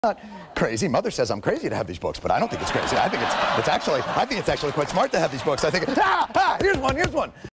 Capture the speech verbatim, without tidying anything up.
Not crazy. Mother says I'm crazy to have these books, but I don't think it's crazy. I think it's, it's actually, I think it's actually quite smart to have these books. I think, ah, ah, here's one, here's one.